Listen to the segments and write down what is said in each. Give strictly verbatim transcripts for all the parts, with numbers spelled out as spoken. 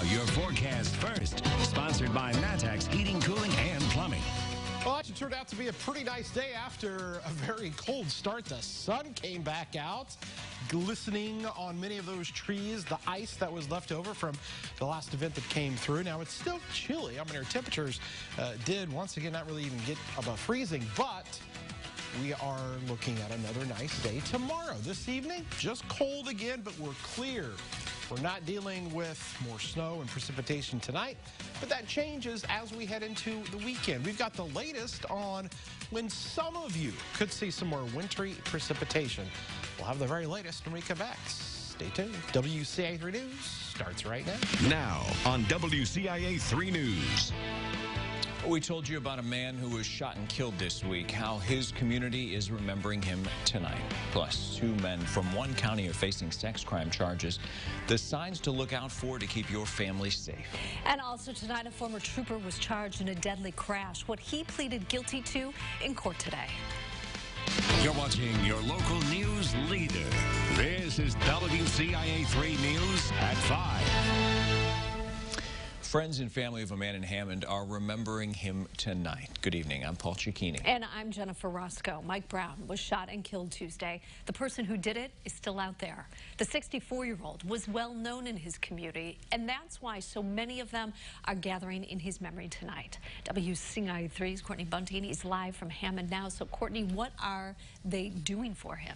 your forecast first. Sponsored by Matex Heating, Cooling, and Plumbing. Well, it turned out to be a pretty nice day after a very cold start. The sun came back out, glistening on many of those trees, the ice that was left over from the last event that came through. Now, it's still chilly. I mean, our temperatures uh, did, once again, not really even get above freezing, but we are looking at another nice day tomorrow. This evening, just cold again, but we're clear. We're not dealing with more snow and precipitation tonight, but that changes as we head into the weekend. We've got the latest on when some of you could see some more wintry precipitation. We'll have the very latest when we come back. Stay tuned. W C I A three News starts right now. Now on W C I A three News. We told you about a man who was shot and killed this week, how his community is remembering him tonight. Plus, two men from one county are facing sex crime charges. The signs to look out for to keep your family safe. And also tonight, a former trooper was charged in a deadly crash. What he pleaded guilty to in court today. You're watching your local news leader. This is W C I A three News at five. Friends and family of a man in Hammond are remembering him tonight. Good evening. I'm Paul Cicchini. And I'm Jennifer Roscoe. Mike Brown was shot and killed Tuesday. The person who did it is still out there. The sixty-four-year-old was well known in his community, and that's why so many of them are gathering in his memory tonight. W C I A three's Courtney Bunting is live from Hammond now. So, Courtney, what are they doing for him?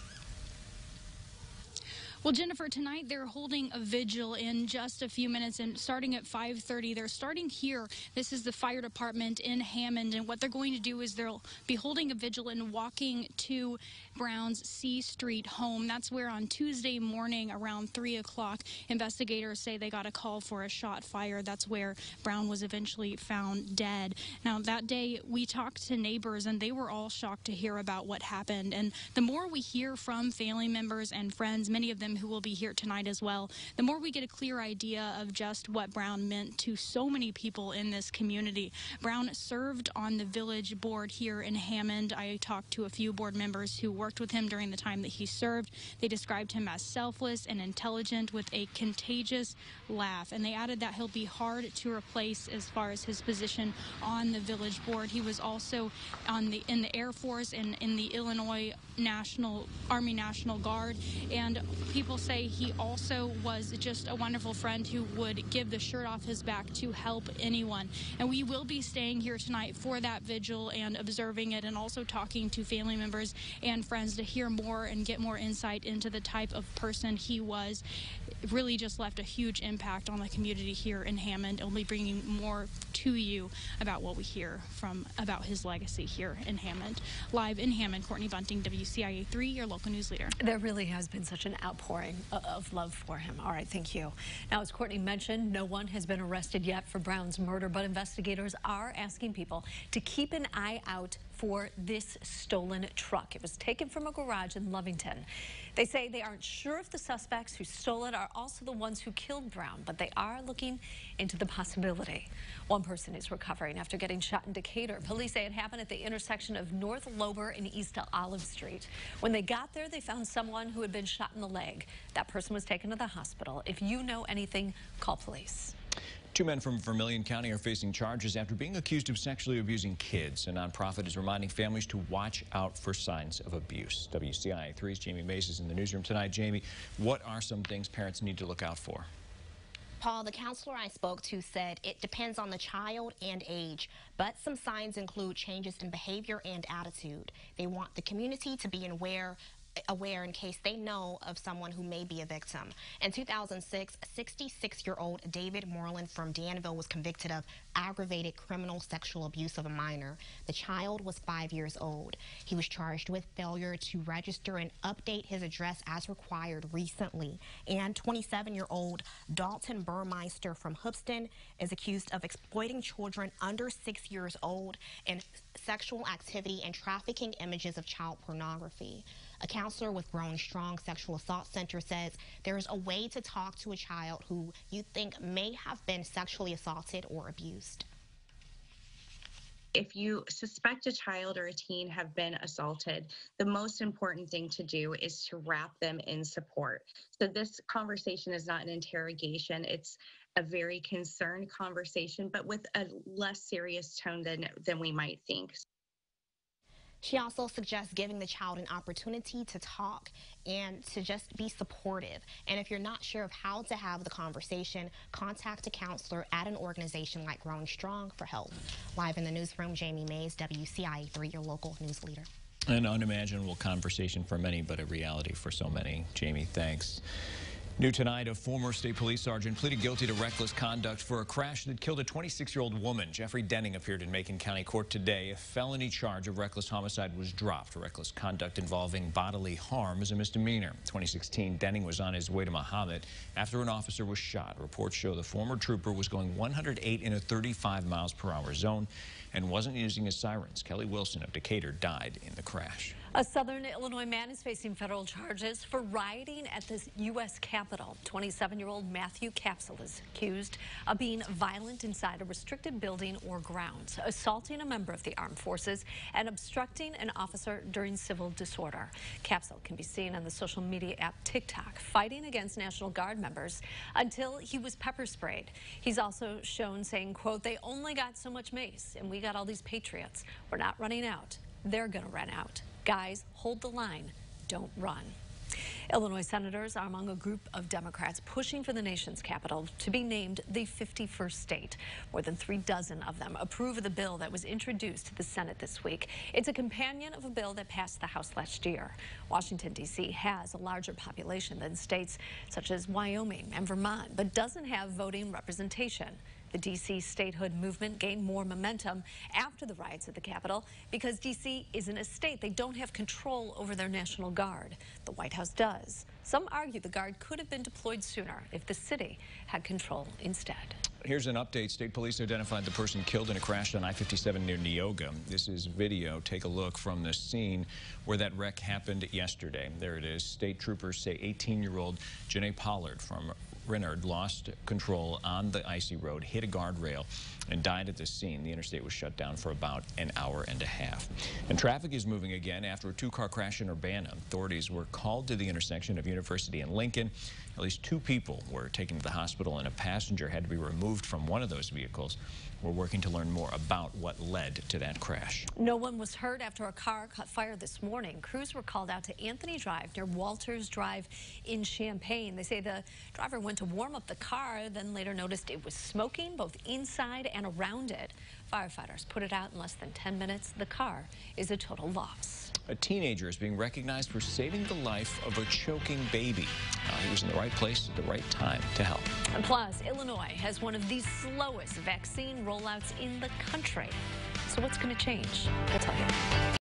Well, Jennifer, tonight they're holding a vigil in just a few minutes, and starting at five thirty, they're starting here. This is the fire department in Hammond, and what they're going to do is they'll be holding a vigil and walking to Brown's C Street home. That's where on Tuesday morning around three o'clock, investigators say they got a call for a shot fired. That's where Brown was eventually found dead. Now, that day we talked to neighbors, and they were all shocked to hear about what happened. And the more we hear from family members and friends, many of them who will be here tonight as well, the more we get a clear idea of just what Brown meant to so many people in this community. Brown served on the village board here in Hammond. I talked to a few board members who worked with him during the time that he served. They described him as selfless and intelligent with a contagious laugh, and they added that he'll be hard to replace as far as his position on the village board. He was also on the in the Air Force and in the Illinois National Army National Guard, and people People say he also was just a wonderful friend who would give the shirt off his back to help anyone. And we will be staying here tonight for that vigil and observing it, and also talking to family members and friends to hear more and get more insight into the type of person he was. It really just left a huge impact on the community here in Hammond, and we'll be bringing more to you about what we hear from about his legacy here in Hammond. Live in Hammond, Courtney Bunting, W C I A three, your local news leader. There really has been such an outpouring of love for him. All right, thank you. Now, as Courtney mentioned, no one has been arrested yet for Brown's murder, but investigators are asking people to keep an eye out for this stolen truck. It was taken from a garage in Lovington. They say they aren't sure if the suspects who stole it are also the ones who killed Brown, but they are looking into the possibility. One person is recovering after getting shot in Decatur. Police say it happened at the intersection of North Lober and East Olive Street. When they got there, they found someone who had been shot in the leg. That person was taken to the hospital. If you know anything, call police. Two men from Vermilion County are facing charges after being accused of sexually abusing kids. A nonprofit is reminding families to watch out for signs of abuse. W C I A three's Jamie Mace is in the newsroom tonight. Jamie, what are some things parents need to look out for? Paul, the counselor I spoke to said it depends on the child and age, but some signs include changes in behavior and attitude. They want the community to be aware aware in case they know of someone who may be a victim. In two thousand six, sixty-six-year-old David Moreland from Danville was convicted of aggravated criminal sexual abuse of a minor. The child was five years old. He was charged with failure to register and update his address as required recently. And twenty-seven-year-old Dalton Burmeister from Hoopston is accused of exploiting children under six years old in sexual activity and trafficking images of child pornography. A counselor with Growing Strong Sexual Assault Center says there is a way to talk to a child who you think may have been sexually assaulted or abused. If you suspect a child or a teen have been assaulted, the most important thing to do is to wrap them in support. So this conversation is not an interrogation. It's a very concerned conversation, but with a less serious tone than, than we might think. She also suggests giving the child an opportunity to talk and to just be supportive. And if you're not sure of how to have the conversation, contact a counselor at an organization like Growing Strong for help. Live in the newsroom, Jamie Mays, W C I A three, your local news leader. An unimaginable conversation for many, but a reality for so many. Jamie, thanks. New tonight, a former state police sergeant pleaded guilty to reckless conduct for a crash that killed a twenty-six-year-old woman. Jeffrey Denning appeared in Macon County Court today. A felony charge of reckless homicide was dropped. Reckless conduct involving bodily harm is a misdemeanor. twenty sixteen, Denning was on his way to Mahomet after an officer was shot. Reports show the former trooper was going one hundred eight in a thirty-five miles per hour zone and wasn't using his sirens. Kelly Wilson of Decatur died in the crash. A Southern Illinois man is facing federal charges for rioting at the U S Capitol. twenty-seven-year-old Matthew Capsule is accused of being violent inside a restricted building or grounds, assaulting a member of the armed forces, and obstructing an officer during civil disorder. Capsule can be seen on the social media app TikTok, fighting against National Guard members until he was pepper sprayed. He's also shown saying, quote, "They only got so much mace, and we got all these patriots. We're not running out. They're going to run out. Guys, hold the line. Don't run." Illinois senators are among a group of Democrats pushing for the nation's capital to be named the fifty-first state. More than three dozen of them approve of the bill that was introduced to the Senate this week. It's a companion of a bill that passed the House last year. Washington, D C has a larger population than states such as Wyoming and Vermont, but doesn't have voting representation. The D C statehood movement gained more momentum after the riots at the Capitol because D C isn't a state. They don't have control over their National Guard. The White House does. Some argue the Guard could have been deployed sooner if the city had control instead. Here's an update. State police identified the person killed in a crash on I fifty-seven near Neoga. This is video. Take a look from the scene where that wreck happened yesterday. There it is. State troopers say eighteen-year-old Janae Pollard from Renard lost control on the icy road, hit a guardrail, and died at the scene. The interstate was shut down for about an hour and a half. And traffic is moving again after a two-car crash in Urbana. Authorities were called to the intersection of University and Lincoln. At least two people were taken to the hospital, and a passenger had to be removed from one of those vehicles. We're working to learn more about what led to that crash. No one was hurt after a car caught fire this morning. Crews were called out to Anthony Drive near Walters Drive in Champaign. They say the driver went to warm up the car, then later noticed it was smoking both inside and around it. Firefighters put it out in less than ten minutes. The car is a total loss. A teenager is being recognized for saving the life of a choking baby. Uh, he was in the right place at the right time to help. And plus, Illinois has one of the slowest vaccine rollouts in the country. So what's going to change? We'll tell you.